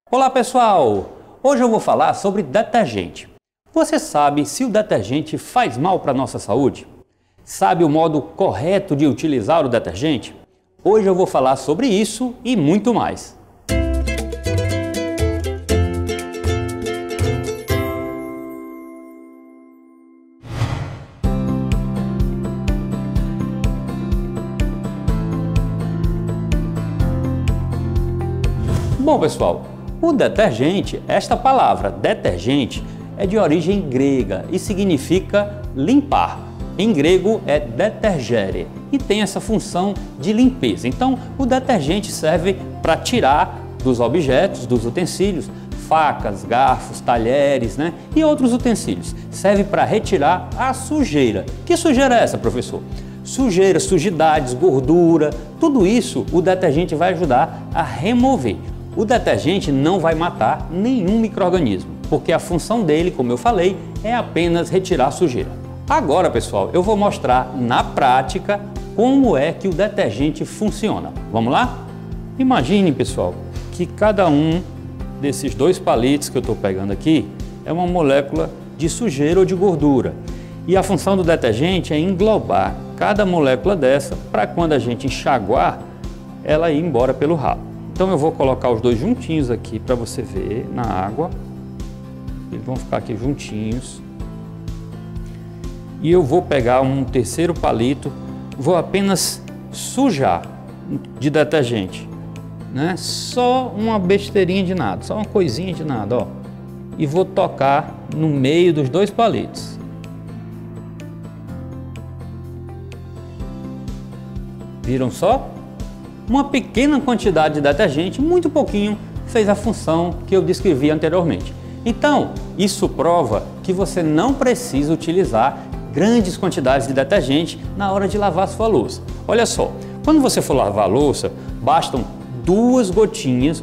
Olá pessoal! Hoje eu vou falar sobre detergente. Você sabe se o detergente faz mal para a nossa saúde? Sabe o modo correto de utilizar o detergente? Hoje eu vou falar sobre isso e muito mais. Bom pessoal, o detergente, esta palavra detergente é de origem grega e significa limpar. Em grego é detergere e tem essa função de limpeza. Então o detergente serve para tirar dos objetos, dos utensílios, facas, garfos, talheres, e outros utensílios. Serve para retirar a sujeira. Que sujeira é essa, professor? Sujeira, sujidades, gordura, tudo isso o detergente vai ajudar a remover. O detergente não vai matar nenhum micro-organismo, porque a função dele, como eu falei, é apenas retirar a sujeira. Agora, pessoal, eu vou mostrar na prática como é que o detergente funciona. Vamos lá? Imagine, pessoal, que cada um desses dois palitos que eu estou pegando aqui é uma molécula de sujeira ou de gordura. E a função do detergente é englobar cada molécula dessa para quando a gente enxaguar, ela ir embora pelo ralo. Então eu vou colocar os dois juntinhos aqui para você ver na água. Eles vão ficar aqui juntinhos. E eu vou pegar um terceiro palito, vou apenas sujar de detergente, Só uma besteirinha de nada, só uma coisinha de nada, ó. E vou tocar no meio dos dois palitos. Viram só? Uma pequena quantidade de detergente, muito pouquinho, fez a função que eu descrevi anteriormente. Então, isso prova que você não precisa utilizar grandes quantidades de detergente na hora de lavar sua louça. Olha só, quando você for lavar a louça, bastam duas gotinhas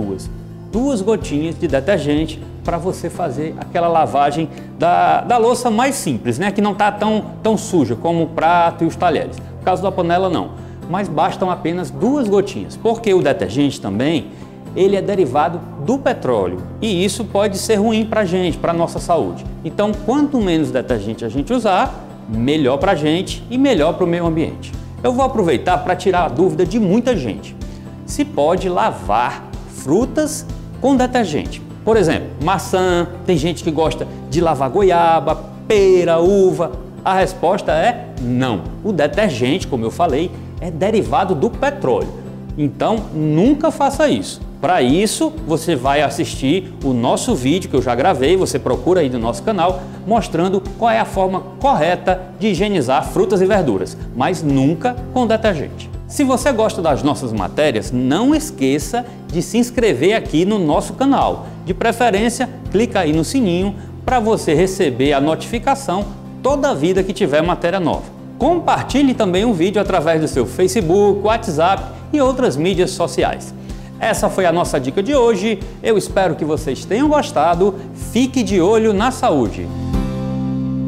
de detergente para você fazer aquela lavagem da louça mais simples, que não está tão suja como o prato e os talheres. No caso da panela, não. Mas bastam apenas duas gotinhas, porque o detergente também, ele é derivado do petróleo e isso pode ser ruim para a gente, para a nossa saúde. Então, quanto menos detergente a gente usar, melhor para a gente e melhor para o meio ambiente. Eu vou aproveitar para tirar a dúvida de muita gente. Se pode lavar frutas com detergente? Por exemplo, maçã, tem gente que gosta de lavar goiaba, pera, uva. A resposta é não. O detergente, como eu falei, é derivado do petróleo. Então, nunca faça isso. Para isso, você vai assistir o nosso vídeo que eu já gravei, você procura aí no nosso canal, mostrando qual é a forma correta de higienizar frutas e verduras, mas nunca com detergente. Se você gosta das nossas matérias, não esqueça de se inscrever aqui no nosso canal. De preferência, clica aí no sininho para você receber a notificação toda vida que tiver matéria nova. Compartilhe também o vídeo através do seu Facebook, WhatsApp e outras mídias sociais. Essa foi a nossa dica de hoje. Eu espero que vocês tenham gostado. Fique de olho na saúde.